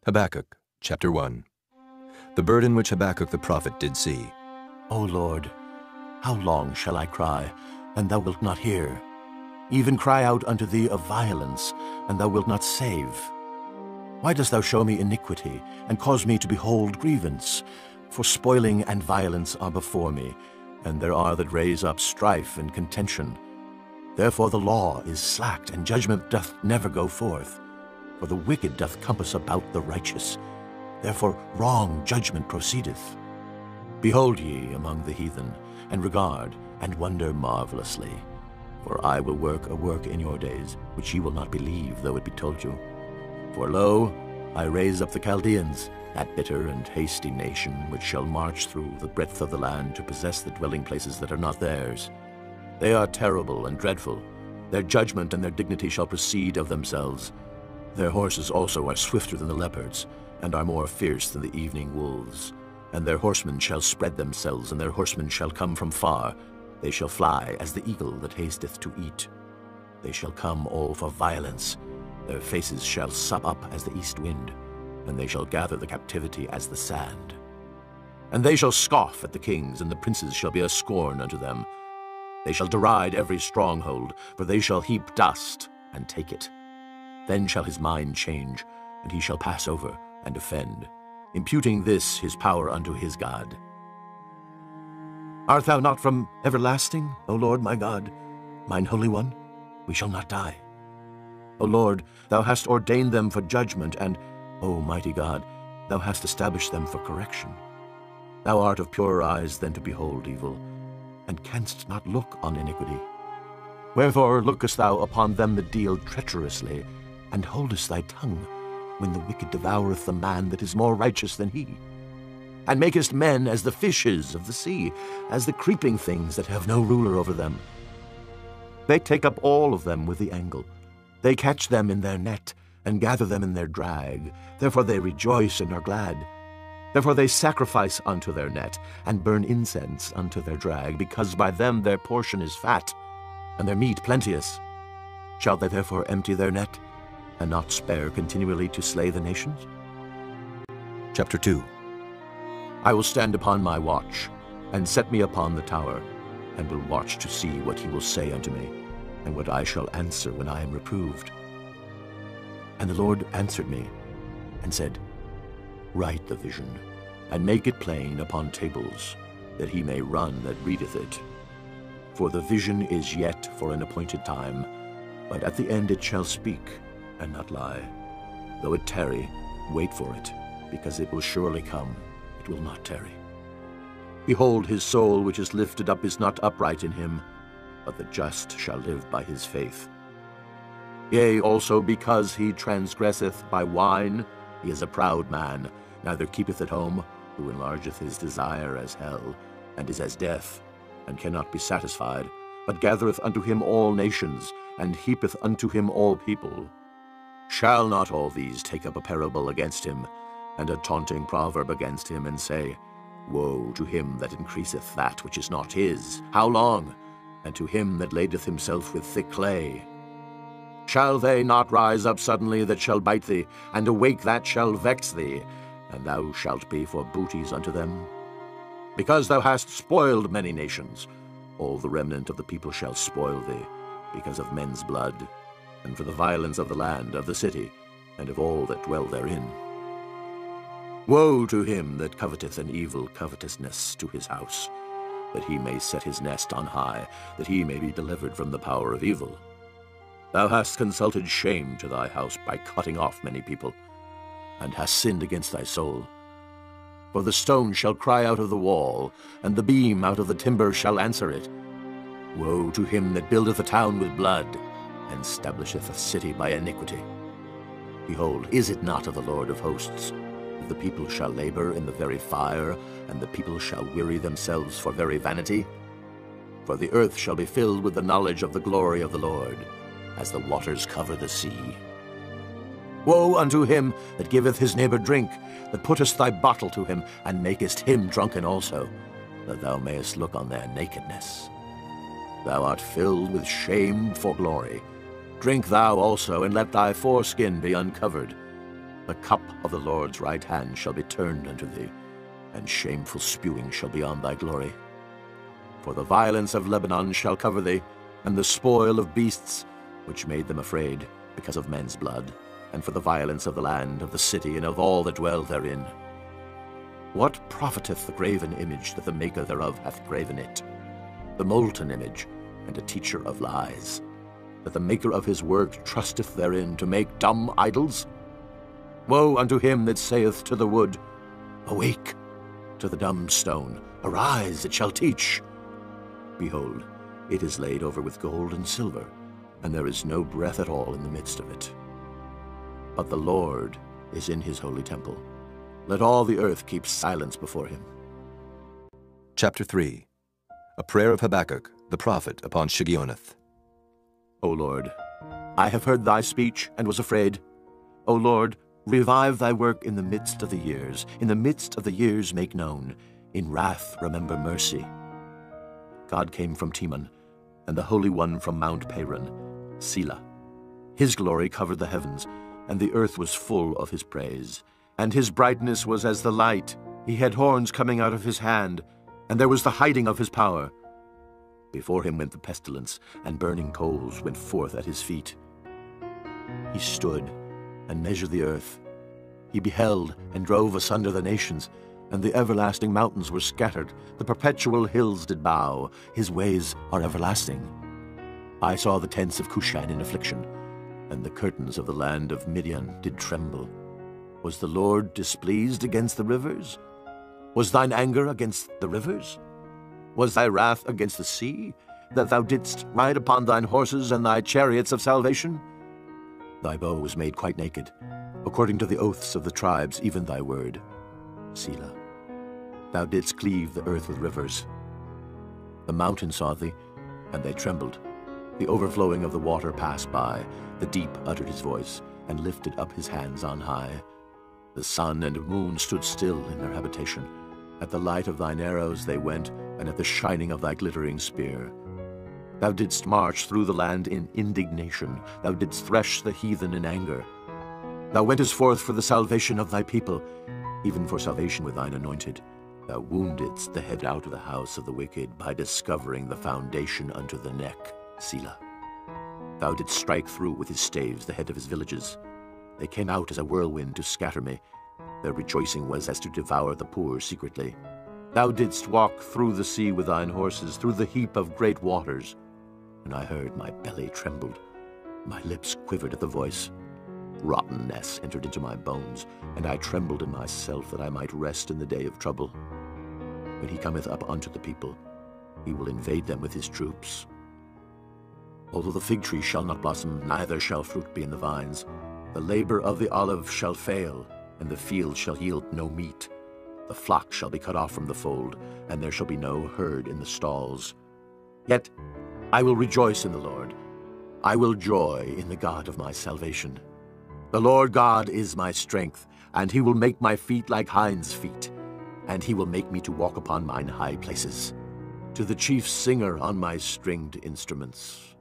Habakkuk, chapter 1. The burden which Habakkuk the prophet did see. O Lord, how long shall I cry, and thou wilt not hear? Even cry out unto thee of violence, and thou wilt not save. Why dost thou show me iniquity, and cause me to behold grievance? For spoiling and violence are before me, and there are that raise up strife and contention. Therefore the law is slacked, and judgment doth never go forth. For the wicked doth compass about the righteous. Therefore wrong judgment proceedeth. Behold ye among the heathen, and regard, and wonder marvelously. For I will work a work in your days, which ye will not believe, though it be told you. For lo, I raise up the Chaldeans, that bitter and hasty nation, which shall march through the breadth of the land to possess the dwelling places that are not theirs. They are terrible and dreadful. Their judgment and their dignity shall proceed of themselves. Their horses also are swifter than the leopards, and are more fierce than the evening wolves. And their horsemen shall spread themselves, and their horsemen shall come from far. They shall fly as the eagle that hasteth to eat. They shall come all for violence. Their faces shall sup up as the east wind, and they shall gather the captivity as the sand. And they shall scoff at the kings, and the princes shall be a scorn unto them. They shall deride every stronghold, for they shall heap dust and take it. Then shall his mind change, and he shall pass over and offend, imputing this his power unto his God. Art thou not from everlasting, O Lord my God, mine Holy One? We shall not die. O Lord, thou hast ordained them for judgment, and, O mighty God, thou hast established them for correction. Thou art of purer eyes than to behold evil, and canst not look on iniquity. Wherefore lookest thou upon them that deal treacherously, and holdest thy tongue, when the wicked devoureth the man that is more righteous than he? And makest men as the fishes of the sea, as the creeping things that have no ruler over them. They take up all of them with the angle. They catch them in their net, and gather them in their drag. Therefore they rejoice and are glad. Therefore they sacrifice unto their net, and burn incense unto their drag, because by them their portion is fat, and their meat plenteous. Shall they therefore empty their net, and not spare continually to slay the nations? Chapter 2. I will stand upon my watch, and set me upon the tower, and will watch to see what he will say unto me, and what I shall answer when I am reproved. And the Lord answered me, and said, Write the vision, and make it plain upon tables, that he may run that readeth it. For the vision is yet for an appointed time, but at the end it shall speak, and not lie. Though it tarry, wait for it, because it will surely come, it will not tarry. Behold, his soul which is lifted up is not upright in him, but the just shall live by his faith. Yea, also because he transgresseth by wine, he is a proud man, neither keepeth at home, who enlargeth his desire as hell, and is as death, and cannot be satisfied, but gathereth unto him all nations, and heapeth unto him all people. Shall not all these take up a parable against him, and a taunting proverb against him, and say, Woe to him that increaseth that which is not his! How long? And to him that ladeth himself with thick clay. Shall they not rise up suddenly that shall bite thee, and awake that shall vex thee, and thou shalt be for booties unto them? Because thou hast spoiled many nations, all the remnant of the people shall spoil thee, because of men's blood, and for the violence of the land, of the city, and of all that dwell therein. Woe to him that coveteth an evil covetousness to his house, that he may set his nest on high, that he may be delivered from the power of evil. Thou hast consulted shame to thy house by cutting off many people, and hast sinned against thy soul. For the stone shall cry out of the wall, and the beam out of the timber shall answer it. Woe to him that buildeth a town with blood, and establisheth a city by iniquity. Behold, is it not of the Lord of hosts? The people shall labor in the very fire, and the people shall weary themselves for very vanity. For the earth shall be filled with the knowledge of the glory of the Lord, as the waters cover the sea. Woe unto him that giveth his neighbor drink, that puttest thy bottle to him, and makest him drunken also, that thou mayest look on their nakedness. Thou art filled with shame for glory. Drink thou also, and let thy foreskin be uncovered. The cup of the Lord's right hand shall be turned unto thee, and shameful spewing shall be on thy glory. For the violence of Lebanon shall cover thee, and the spoil of beasts, which made them afraid, because of men's blood, and for the violence of the land, of the city, and of all that dwell therein. What profiteth the graven image that the maker thereof hath graven it? The molten image, and a teacher of lies, that the maker of his work trusteth therein to make dumb idols? Woe unto him that saith to the wood, Awake! To the dumb stone, Arise, it shall teach. Behold, it is laid over with gold and silver, and there is no breath at all in the midst of it. But the Lord is in his holy temple. Let all the earth keep silence before him. Chapter 3. A prayer of Habakkuk, the prophet, upon Shigionoth. O Lord, I have heard thy speech, and was afraid. O Lord, revive thy work in the midst of the years. In the midst of the years make known. In wrath remember mercy. God came from Teman, and the Holy One from Mount Paran, Selah. His glory covered the heavens, and the earth was full of his praise. And his brightness was as the light. He had horns coming out of his hand, and there was the hiding of his power. Before him went the pestilence, and burning coals went forth at his feet. He stood and measured the earth. He beheld and drove asunder the nations, and the everlasting mountains were scattered. The perpetual hills did bow. His ways are everlasting. I saw the tents of Cushan in affliction, and the curtains of the land of Midian did tremble. Was the Lord displeased against the rivers? Was thine anger against the rivers? Was thy wrath against the sea, that thou didst ride upon thine horses and thy chariots of salvation? Thy bow was made quite naked, according to the oaths of the tribes, even thy word. Selah. Thou didst cleave the earth with rivers. The mountains saw thee, and they trembled. The overflowing of the water passed by. The deep uttered his voice, and lifted up his hands on high. The sun and moon stood still in their habitation. At the light of thine arrows they went, and at the shining of thy glittering spear. Thou didst march through the land in indignation. Thou didst thresh the heathen in anger. Thou wentest forth for the salvation of thy people, even for salvation with thine anointed. Thou woundedst the head out of the house of the wicked by discovering the foundation unto the neck. Selah. Thou didst strike through with his staves the head of his villages. They came out as a whirlwind to scatter me. Their rejoicing was as to devour the poor secretly. Thou didst walk through the sea with thine horses, through the heap of great waters. And I heard my belly trembled. My lips quivered at the voice. Rottenness entered into my bones, and I trembled in myself that I might rest in the day of trouble. When he cometh up unto the people, he will invade them with his troops. Although the fig tree shall not blossom, neither shall fruit be in the vines, the labor of the olive shall fail, and the field shall yield no meat. The flock shall be cut off from the fold, and there shall be no herd in the stalls. Yet I will rejoice in the Lord. I will joy in the God of my salvation. The Lord God is my strength, and he will make my feet like hinds' feet, and he will make me to walk upon mine high places. To the chief singer on my stringed instruments.